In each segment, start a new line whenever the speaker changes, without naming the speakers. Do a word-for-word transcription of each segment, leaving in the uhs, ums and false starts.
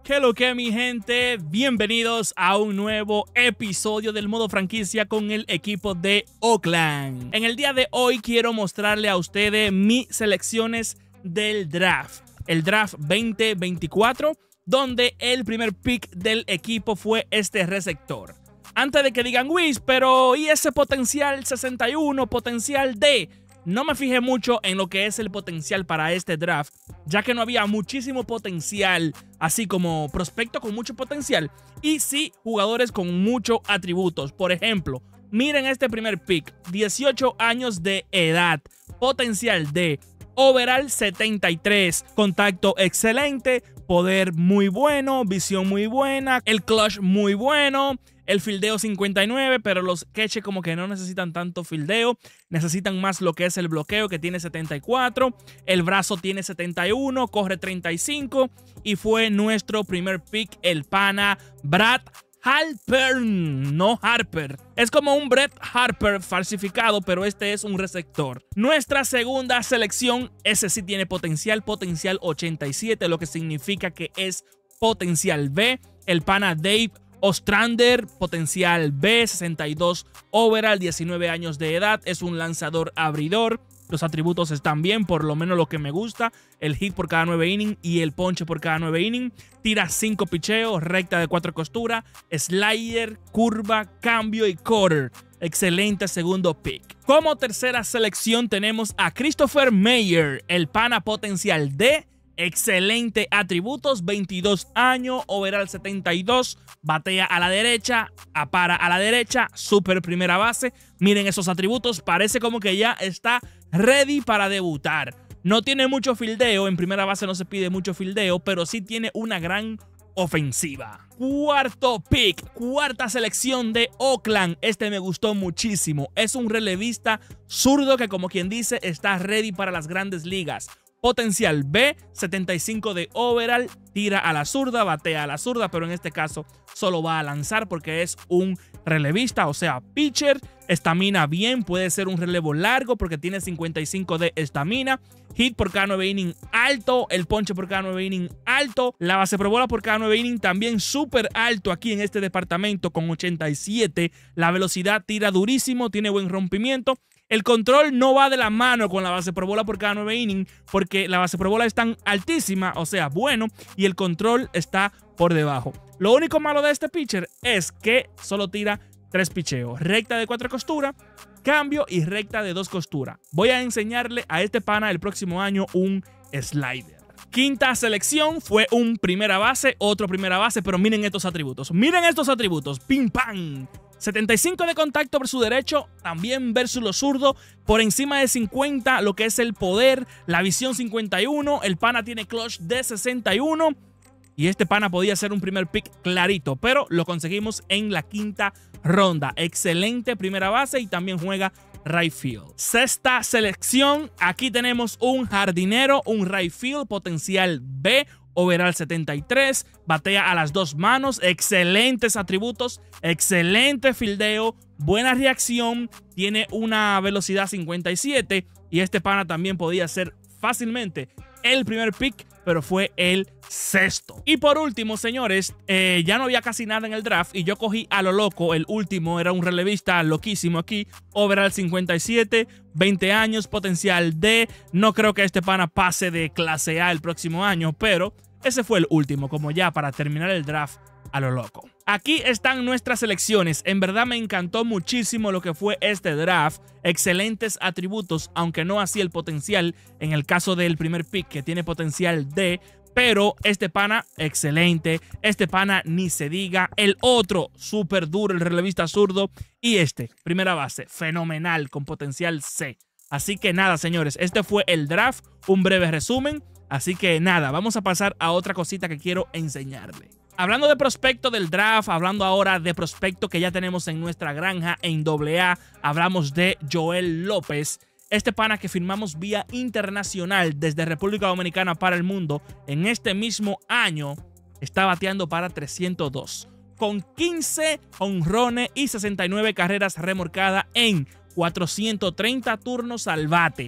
¿Qué lo que, mi gente? Bienvenidos a un nuevo episodio del modo franquicia con el equipo de Oakland. En el día de hoy quiero mostrarle a ustedes mis selecciones del draft. El draft veinte veinticuatro, donde el primer pick del equipo fue este receptor. Antes de que digan, Wiz, pero ¿y ese potencial sesenta y uno, potencial D? No me fijé mucho en lo que es el potencial para este draft, ya que no había muchísimo potencial, así como prospecto con mucho potencial, y sí jugadores con muchos atributos. Por ejemplo, miren este primer pick, dieciocho años de edad, potencial D, overall setenta y tres, contacto excelente, poder muy bueno, visión muy buena, el clutch muy bueno, el fildeo cincuenta y nueve, pero los catches como que no necesitan tanto fildeo, necesitan más lo que es el bloqueo, que tiene setenta y cuatro, el brazo tiene setenta y uno, corre treinta y cinco, y fue nuestro primer pick, el pana Brad Harper, no Harper. Es como un Brett Harper falsificado, pero este es un receptor. Nuestra segunda selección, ese sí tiene potencial, potencial ochenta y siete, lo que significa que es potencial B. El pana Dave Ostrander, potencial B, sesenta y dos overall, diecinueve años de edad, es un lanzador abridor. Los atributos están bien, por lo menos lo que me gusta. El hit por cada nueve innings y el ponche por cada nueve innings. Tira cinco picheos, recta de cuatro costuras, slider, curva, cambio y quarter. Excelente segundo pick. Como tercera selección tenemos a Christopher Mayer, el pana potencial D. Excelente atributos, veintidós años, overall setenta y dos, batea a la derecha, apara a la derecha, super primera base. Miren esos atributos, parece como que ya está ready para debutar. No tiene mucho fildeo, en primera base no se pide mucho fildeo, pero sí tiene una gran ofensiva. Cuarto pick, cuarta selección de Oakland. Este me gustó muchísimo. Es un relevista zurdo que, como quien dice, está ready para las grandes ligas. Potencial B, setenta y cinco de overall, tira a la zurda, batea a la zurda, pero en este caso solo va a lanzar porque es un relevista, o sea, pitcher. Estamina bien, puede ser un relevo largo porque tiene cincuenta y cinco de estamina. Hit por cada nueve innings alto, el ponche por cada nueve innings alto, la base por bola por cada nueve innings también súper alto aquí en este departamento con ochenta y siete. La velocidad tira durísimo, tiene buen rompimiento. El control no va de la mano con la base por bola por cada nueve innings porque la base por bola es tan altísima, o sea, bueno, y el control está por debajo. Lo único malo de este pitcher es que solo tira tres picheos, recta de cuatro costuras, cambio y recta de dos costuras. Voy a enseñarle a este pana el próximo año un slider. Quinta selección fue un primera base, otro primera base, pero miren estos atributos. Miren estos atributos, pim pam. setenta y cinco de contacto versus derecho, también versus los zurdos, por encima de cincuenta lo que es el poder, la visión cincuenta y uno, el pana tiene clutch de sesenta y uno y este pana podía ser un primer pick clarito, pero lo conseguimos en la quinta ronda. Excelente primera base y también juega right field. Sexta selección, aquí tenemos un jardinero, un right field, potencial B, overall setenta y tres, batea a las dos manos, excelentes atributos, excelente fildeo, buena reacción, tiene una velocidad cincuenta y siete y este pana también podía ser fácilmente el primer pick, pero fue el sexto. Y por último, señores, eh, ya no había casi nada en el draft y yo cogí a lo loco. El último era un relevista loquísimo aquí, overall cincuenta y siete, veinte años, potencial D. No creo que este pana pase de clase A el próximo año, pero ese fue el último, como ya para terminar el draft a lo loco. Aquí están nuestras selecciones. En verdad me encantó muchísimo lo que fue este draft. Excelentes atributos, aunque no así el potencial en el caso del primer pick que tiene potencial D. Pero este pana, excelente. Este pana, ni se diga. El otro, súper duro, el relevista zurdo. Y este, primera base, fenomenal, con potencial C. Así que nada, señores, este fue el draft. Un breve resumen. Así que nada, vamos a pasar a otra cosita que quiero enseñarle. Hablando de prospecto del draft, hablando ahora de prospecto que ya tenemos en nuestra granja en doble A, hablamos de Joel López. Este pana que firmamos vía internacional desde República Dominicana para el mundo en este mismo año está bateando para trescientos dos. Con quince jonrones y sesenta y nueve carreras remolcadas en cuatrocientos treinta turnos al bate.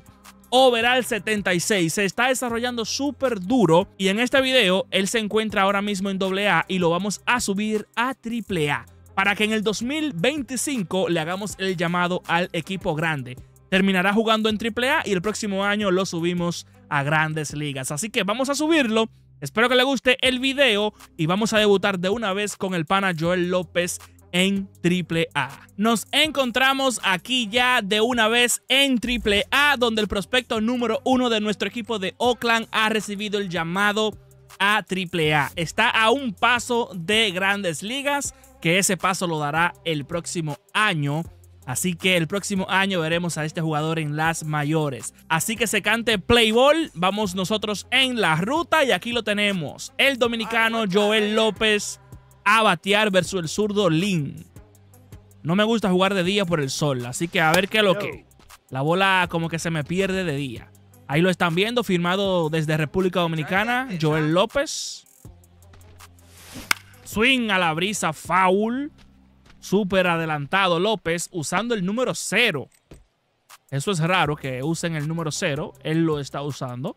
overall setenta y seis. Se está desarrollando súper duro y en este video él se encuentra ahora mismo en doble A y lo vamos a subir a triple A para que en el dos mil veinticinco le hagamos el llamado al equipo grande. Terminará jugando en triple A y el próximo año lo subimos a Grandes Ligas. Así que vamos a subirlo. Espero que le guste el video y vamos a debutar de una vez con el pana Joel López en triple A. Nos encontramos aquí ya de una vez en triple A, donde el prospecto número uno de nuestro equipo de Oakland ha recibido el llamado a triple A. Está a un paso de Grandes Ligas, que ese paso lo dará el próximo año. Así que el próximo año veremos a este jugador en las mayores. Así que se cante play ball. Vamos nosotros en la ruta y aquí lo tenemos. El dominicano Joel López a batear versus el zurdo Lin. No me gusta jugar de día por el sol, así que a ver qué es lo que. La bola como que se me pierde de día. Ahí lo están viendo, firmado desde República Dominicana, Joel López. Swing a la brisa, foul. Súper adelantado López usando el número cero. Eso es raro que usen el número cero. Él lo está usando.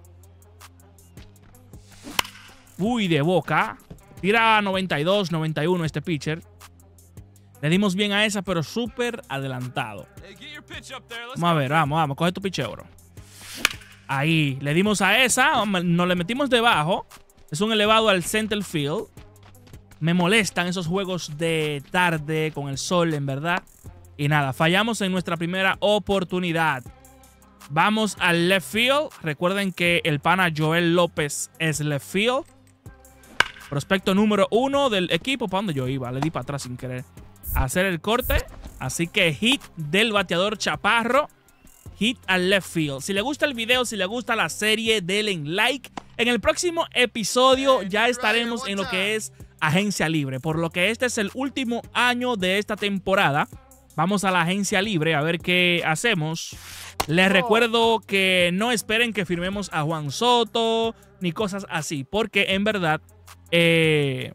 Uy, de boca. Tira noventa y dos, noventa y uno este pitcher. Le dimos bien a esa, pero súper adelantado. Vamos a ver, vamos, vamos. Coge tu picheo, bro. Ahí, le dimos a esa. Nos le metimos debajo. Es un elevado al center field. Me molestan esos juegos de tarde con el sol, en verdad. Y nada, fallamos en nuestra primera oportunidad. Vamos al left field. Recuerden que el pana Joel López es left field. Prospecto número uno del equipo. ¿Para dónde yo iba? Le di para atrás sin querer. A hacer el corte. Así que hit del bateador Chaparro. Hit al left field. Si le gusta el video, si le gusta la serie, denle like. En el próximo episodio ya estaremos en lo que es agencia libre. Por lo que este es el último año de esta temporada. Vamos a la agencia libre a ver qué hacemos. Les recuerdo que no esperen que firmemos a Juan Soto ni cosas así. Porque en verdad... Eh...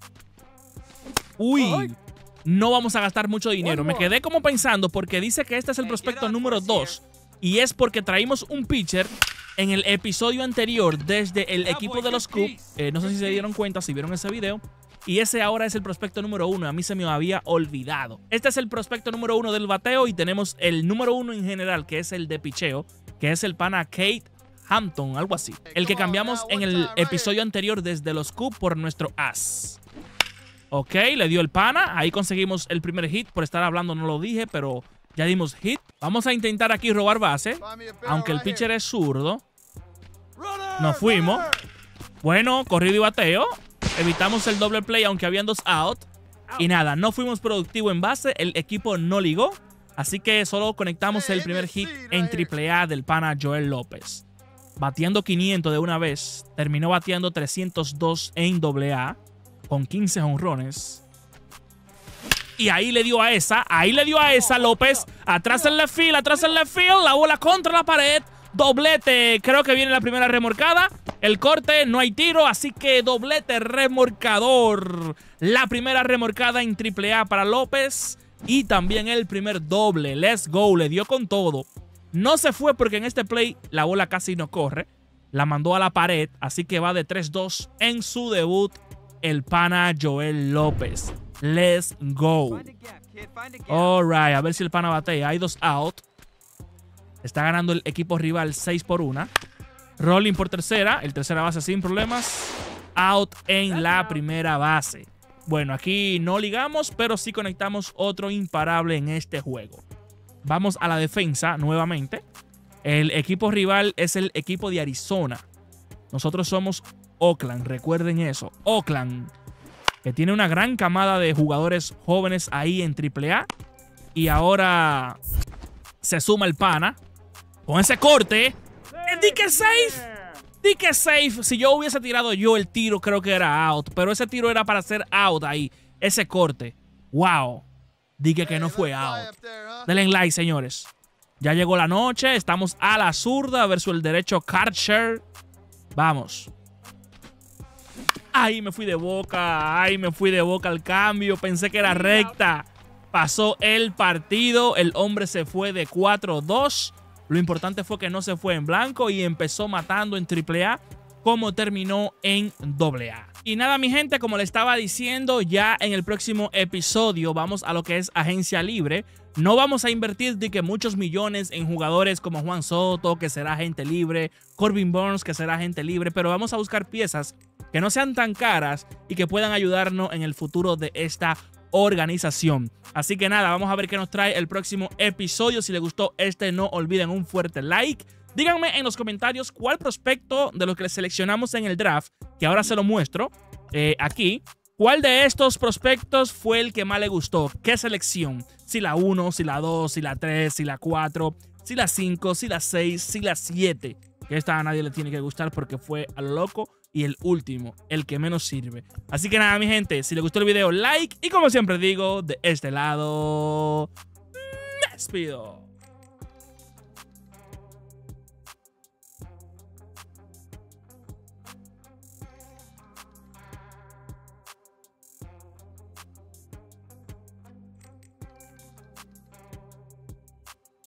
Uy... No vamos a gastar mucho dinero. Me quedé como pensando porque dice que este es el prospecto número dos. Y es porque traímos un pitcher en el episodio anterior desde el equipo de los Cubs. Eh, no sé si se dieron cuenta, si vieron ese video. Y ese ahora es el prospecto número uno. A mí se me había olvidado. Este es el prospecto número uno del bateo. Y tenemos el número uno en general, que es el de picheo, que es el pana Kate Hampton, algo así. El que cambiamos en el episodio anterior desde los Cubs por nuestro as. Ok, le dio el pana. Ahí conseguimos el primer hit. Por estar hablando no lo dije, pero ya dimos hit. Vamos a intentar aquí robar base. Aunque el pitcher es zurdo. Nos fuimos. Bueno, corrido y bateo. Evitamos el doble play aunque habían dos out. Y nada, no fuimos productivos en base. El equipo no ligó. Así que solo conectamos el primer hit en triple A del pana Joel López. Bateando quinientos de una vez. Terminó bateando trescientos dos en doble A. Con quince jonrones. Y ahí le dio a esa. Ahí le dio a esa López. Atrás en left field. Atrás en left field. La bola contra la pared. Doblete. Creo que viene la primera remorcada. El corte. No hay tiro. Así que doblete remorcador. La primera remorcada en triple A para López. Y también el primer doble. Let's go. Le dio con todo. No se fue porque en este play la bola casi no corre. La mandó a la pared. Así que va de tres dos en su debut. El pana Joel López. Let's go. Alright, a ver si el pana batea. Hay dos out. Está ganando el equipo rival seis por uno. Rolling por tercera. El tercera base sin problemas. Out en la primera base. Bueno, aquí no ligamos, pero sí conectamos otro imparable en este juego. Vamos a la defensa nuevamente. El equipo rival es el equipo de Arizona. Nosotros somos Oakland, recuerden eso. Oakland, que tiene una gran camada de jugadores jóvenes ahí en triple A. Y ahora se suma el pana con ese corte. ¡Di que safe! ¡Di que safe! Si yo hubiese tirado yo el tiro, creo que era out. Pero ese tiro era para hacer out ahí. Ese corte. ¡Wow! Di que, que no fue out. Denle like, señores. Ya llegó la noche. Estamos a la zurda versus el derecho Karcher. Vamos. Ay, me fui de boca. Ay, me fui de boca al cambio. Pensé que era recta. Pasó el partido. El hombre se fue de cuatro dos. Lo importante fue que no se fue en blanco y empezó matando en triple A como terminó en doble A. Y nada, mi gente, como le estaba diciendo, ya en el próximo episodio vamos a lo que es agencia libre. No vamos a invertir de que muchos millones en jugadores como Juan Soto, que será agente libre, Corbin Burns, que será agente libre, pero vamos a buscar piezas que no sean tan caras y que puedan ayudarnos en el futuro de esta organización. Así que nada, vamos a ver qué nos trae el próximo episodio. Si les gustó este, no olviden un fuerte like. Díganme en los comentarios cuál prospecto de los que seleccionamos en el draft, que ahora se lo muestro eh, aquí, cuál de estos prospectos fue el que más le gustó. ¿Qué selección? Si la uno, si la dos, si la tres, si la cuatro, si la cinco, si la seis, si la siete. Que esta a nadie le tiene que gustar porque fue a lo loco y el último, el que menos sirve. Así que nada, mi gente, si les gustó el video, like. Y como siempre digo, de este lado, me despido.